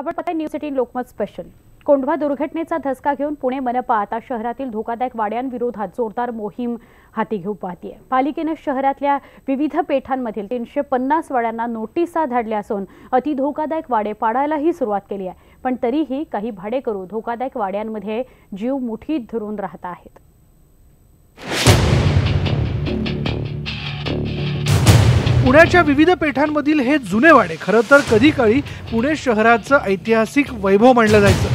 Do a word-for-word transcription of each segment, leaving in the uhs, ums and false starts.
आपण पाहताय news eighteen Lokmat special. Kondhwa दुर्घटनेचा धसका घेऊन पुणे मनपा आता शहरातील धोकादायक वाड्यांविरोधात जोरदार मोहीम हाती घेऊ पाहतीये। पालिकेने शहरातल्या विविध पेठांमधील तीनशे पन्नास वाड्यांना नोटिसा धाडल्या असून अति धोकादायक वाडे पाडायलाही सुरुवात केली आहे। पण तरीही काही भाडेकरू धोकादायक वाड्यांमध्ये जीव मुठीत धरून राहत आहेत। पुण्याच्या विविध पेठांमधील हे जुने वाडे खरं तर कधी काळी पुणे शहराचं ऐतिहासिक वैभव मानलं जायचं,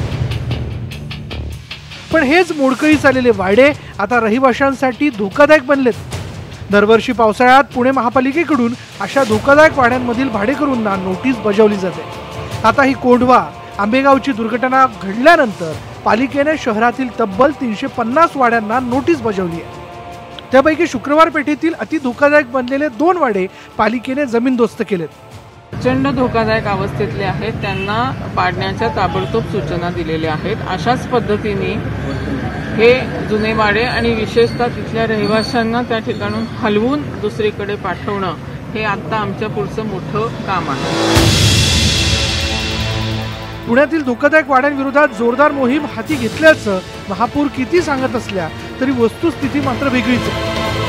पण हेच मोडकळीस आलेले वाडे आता रहिवाशांसाठी धोकादायक बनलेत। दरवर्षी पावसाळ्यात पुणे महापालिकेकडून अशा धोकादायक वाड्यांमधील भाडेकरूंना नोटीस बजावली जाते। आता ही कोंढवा आंबेगावची दुर्घटना घडल्यानंतर पालिकेने शहरातील तब्बल तीनशे पन्नास वाड्यांना नोटीस बजावली आहे। त्यापैकी शुक्रवार पेठेतील अति धोकादायक बनलेले दोन वाडे पालिकेने जमीनदोस्त केलेत। प्रचंड धोकादायक अवस्थेतले आहेत, त्यांना पाडण्याच्या ताबडतोब सूचना दिलेल्या आहेत। अशाच पद्धतीने हे जुने वाडे आणि विशेषतः तिथल्या रहिवाशांना त्या ठिकाणून हलवून दुसरीकडे पाठवणं हे आता आमच्या पुढचं मोठं काम आहे। पुण्यातील धोकादायक वाड्यांविरोधात जोरदार मोहीम हाती घेतल्याचं महापौर किती सांगत असल्या तरी वस्तुस्थिती मात्र वेगळीच आहे।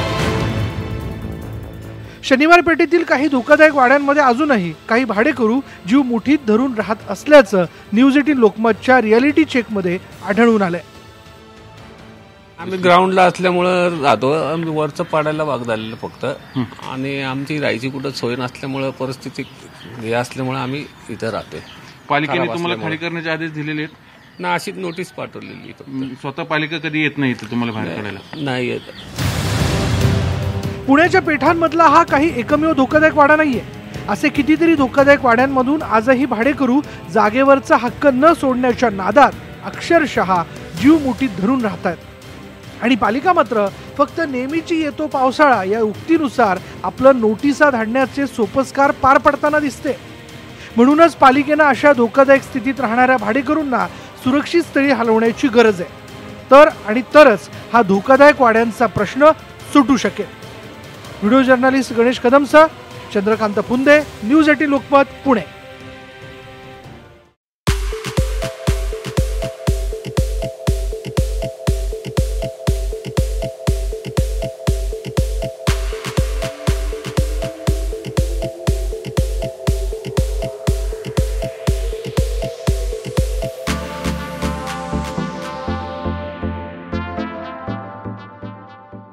शनिवार पेठेतील काही धोकादायक वाड्यांमध्ये अजूनही काही भाडेकरू जीव मुठीत धरून राहत असल्याचं न्यूज एटीन लोकमतच्या रियालिटी चेकमध्ये आढळून आलंय। आम्ही ग्राउंडला असल्यामुळे राहतो, आम्ही वरचं पाडायला भाग झालेलं फक्त, आणि आमची राहायची कुठं सोय नसल्यामुळे परिस्थिती हे असल्यामुळे आम्ही इथं राहतोय। पालिकेने तुम्हाला खाली करण्याचे आदेश दिलेले आहेत ना? अशी नोटीस पाठवलेली। स्वतः पालिका कधी येत नाही इथं तुम्हाला बाहेर काढायला? नाही येत। पुण्याच्या पेठांमधला हा काही एकमेव धोकादायक वाडा नाहीये। असे कितीतरी धोकादायक वाड्यांमधून आजही भाडेकरू जागेवरचा हक्क न सोडण्याच्या नादात अक्षरशः जीव मुठीत धरून राहतात, आणि पालिका मात्र फक्त नेहमीची येतो पावसाळा या उक्तीनुसार आपलं नोटिसा धाडण्याचे सोपस्कार पार पडताना दिसते। म्हणूनच पालिकेने अशा धोकादायक स्थितीत राहणाऱ्या भाडेकरूंना सुरक्षित स्थळी हलवण्याची गरज आहे, तर आणि तरच हा धोकादायक वाड्यांचा प्रश्न सुटू शकेल। व्हिडिओ जर्नलिस्ट गणेश कदमसह चंद्रकांत पुंदे, न्यूज एटीन लोकमत, पुणे।